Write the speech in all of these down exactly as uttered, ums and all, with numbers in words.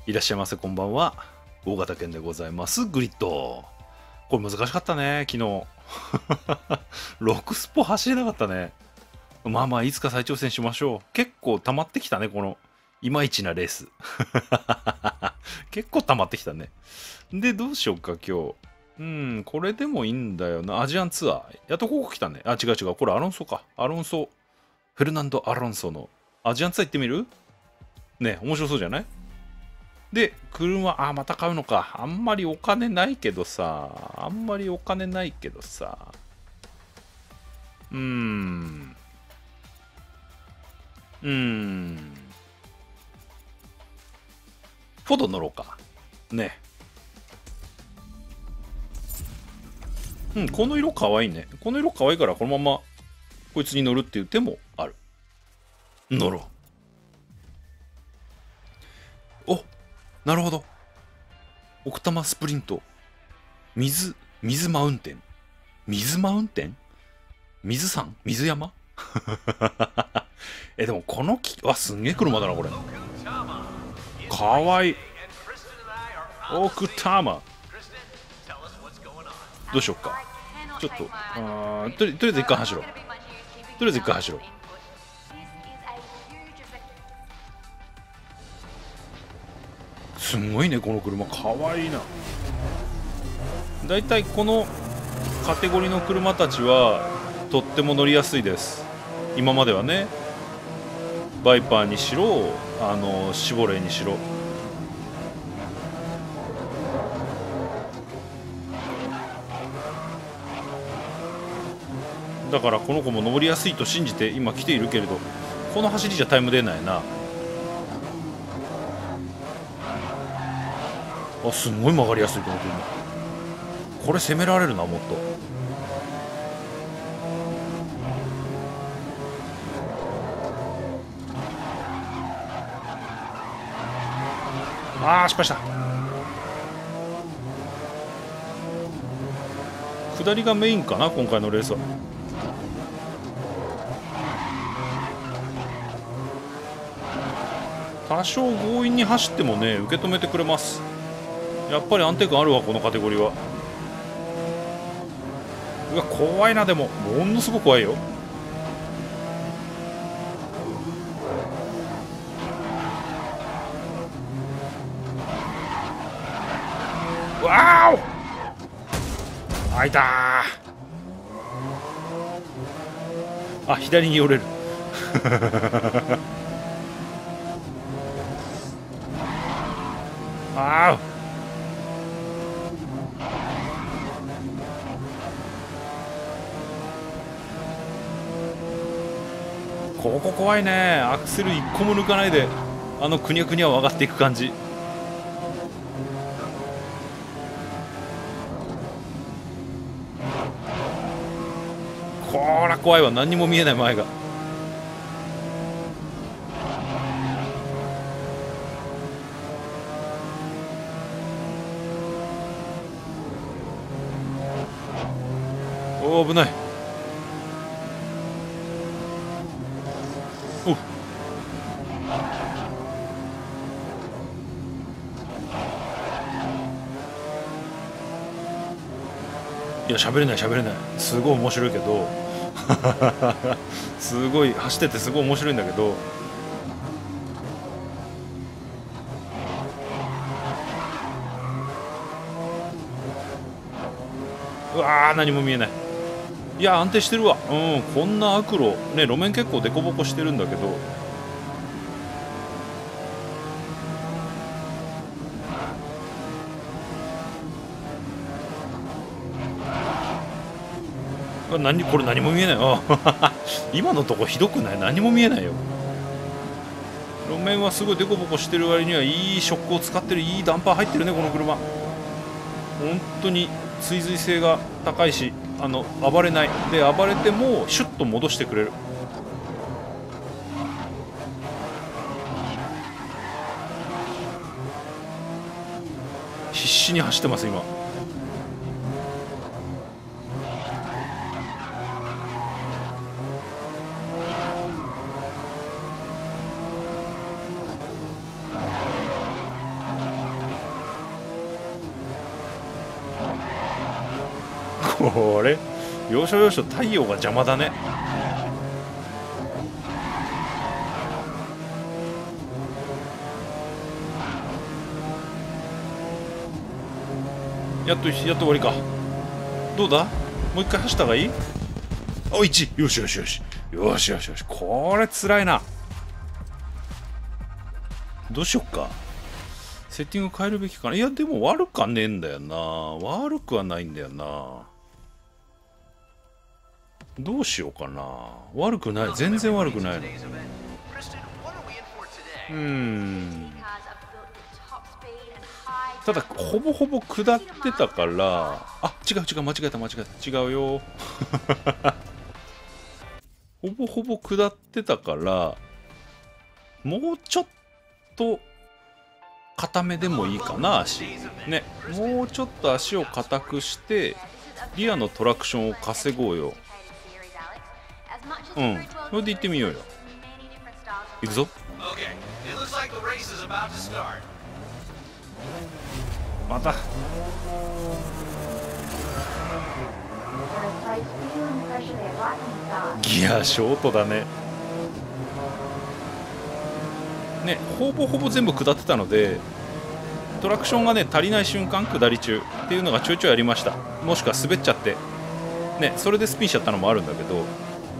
いらっしゃいませ、こんばんは。大型犬でございます。グリッド。これ難しかったね、昨日。ろくスポ走れなかったね。まあまあ、いつか再挑戦しましょう。結構溜まってきたね、この、いまいちなレース。結構溜まってきたね。で、どうしようか、今日。うん、これでもいいんだよな。アジアンツアー。やっとここ来たね。あ、違う違う。これアロンソか。アロンソ。フェルナンド・アロンソのアジアンツアー行ってみるね、面白そうじゃない？で、車、あ、また買うのか。あんまりお金ないけどさ。あんまりお金ないけどさ。うーん。うーん。フォド乗ろうか。ね。うん、この色かわいいね。この色かわいいから、このまま、こいつに乗るっていう手もある。乗ろう。お、なるほど。奥多摩スプリント。水、水マウンテン。水マウンテン水山水山え、でもこの木、わ、すんげえ車だな、これ。かわいい。奥多摩。どうしよっか。ちょっと、あーとりとりあえず一回走ろう。とりあえず一回走ろう。すんごいね、この車。かわいいな。だいたいこのカテゴリーの車たちは、とっても乗りやすいです。今まではね。バイパーにしろ、あの、シボレーにしろ。だからこの子も登りやすいと信じて今来ているけれど、この走りじゃタイム出ないな。あ、すんごい曲がりやすいこの車。これ攻められるな、もっと。あー、失敗した。下りがメインかな、今回のレースは。多少強引に走ってもね、受け止めてくれます。やっぱり安定感あるわ、このカテゴリーは。うわ、怖いな。でもものすごく怖いよ。わーお、あいたー。あ、左に寄れる。ああ、ここ怖いね。アクセル一個も抜かないで、あのくにゃくにゃを上がっていく感じ。こら怖いわ。何にも見えない前が。おお、危ない。おう、いや、喋れない喋れない。すごい面白いけどすごい走っててすごい面白いんだけど、うわー、何も見えない。いや、安定してるわ。うん、こんな悪路ね、路面結構デコボコしてるんだけど、あ、何これ何も見えない。あ今のとこひどくない？何も見えないよ。路面はすごいデコボコしてる割にはいいショックを使ってる。いいダンパー入ってるね、この車。本当に追随性が高いし、あの暴れないで、暴れてもシュッと戻してくれる。必死に走ってます今。 これ要所要所太陽が邪魔だね。やっとやっと終わりか。どうだ、もう一回走った方がいい？お、いち、よしよしよしよしよしよし。これつらいな。どうしよっか。セッティング変えるべきかな。いやでも悪くはねえんだよな。悪くはないんだよな。どうしようかな。悪くない、全然悪くないの。うーん、ただほぼほぼ下ってたから、あ、違う違う、間違えた間違えた、違うよほぼほぼ下ってたから、もうちょっと固めでもいいかな、足ね。もうちょっと足を硬くしてリアのトラクションを稼ごうよ。うん、それで行ってみようよ。行くぞ。またギアショートだね。ね、ほぼほぼ全部下ってたので、トラクションがね足りない瞬間、下り中っていうのがちょいちょいありました。もしくは滑っちゃってね、それでスピンしちゃったのもあるんだけど、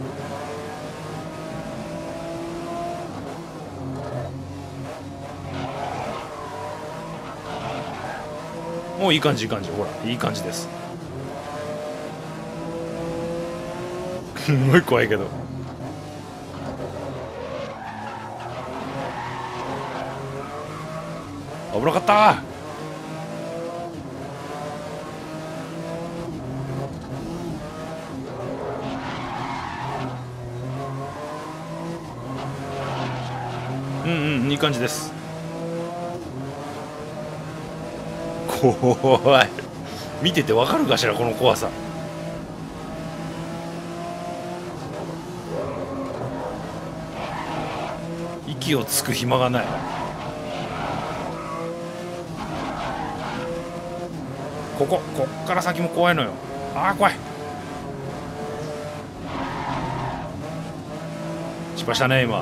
もういい感じいい感じ、ほらいい感じです。すごい怖いけど、危なかった。うんうん、いい感じです。怖い。見ててわかるかしら、この怖さ。息をつく暇がない。こここっから先も怖いのよ。ああ怖い。失敗したね今。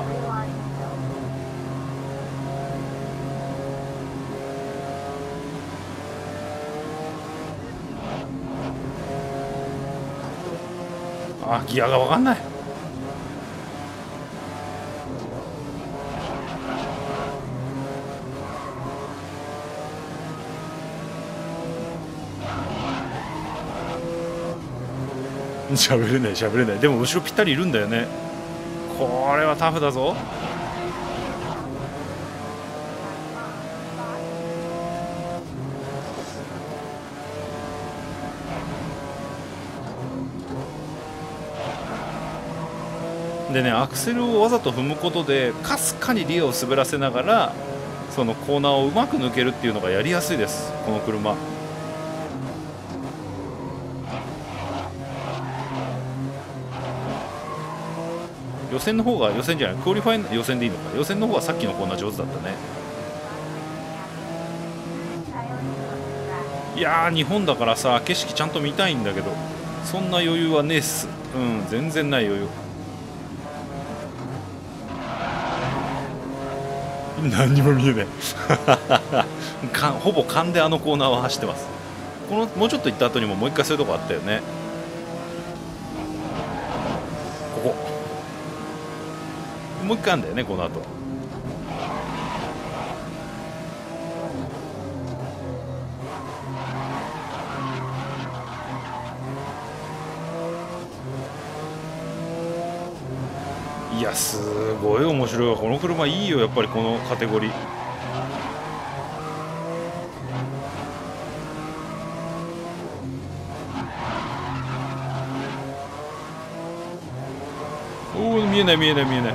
あ、ギアが分かんない。喋れない喋れない。でも後ろぴったりいるんだよね。これはタフだぞ。でね、アクセルをわざと踏むことでかすかにリアを滑らせながらそのコーナーをうまく抜けるっていうのがやりやすいです、この車。予選の方が、予選じゃない、クオリファイの予選でいいのか、予選の方がさっきのコーナー上手だったね。いやー日本だからさ、景色ちゃんと見たいんだけど、そんな余裕はねえっす。うん、全然ない余裕。何にも見えないかほぼ勘であのコーナーは走ってます。このもうちょっと行った後にももう一回そういうとこあったよね。ここもう一回あるんだよね、この後。いやすごい面白いわ、この車いいよ、やっぱりこのカテゴリー。おお、見えない見えない見えない。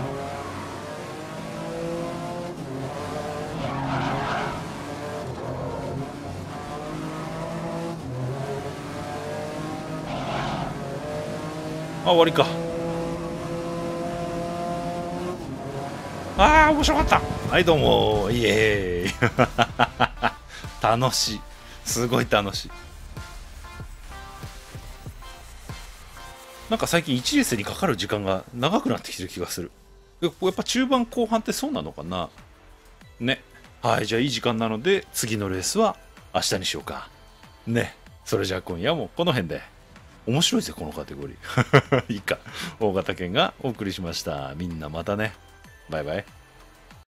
あ、終わりか。あー面白かった。はいどうも、イエーイ楽しい、すごい楽しい。 なんか最近いちレースにかかる時間が長くなってきてる気がする。やっぱ中盤後半ってそうなのかなね。はい、じゃあいい時間なので次のレースは明日にしようか。ね。それじゃあ今夜もこの辺で。面白いぜこのカテゴリー。いいか。大型犬がお送りしました。みんなまたね。バイバイ。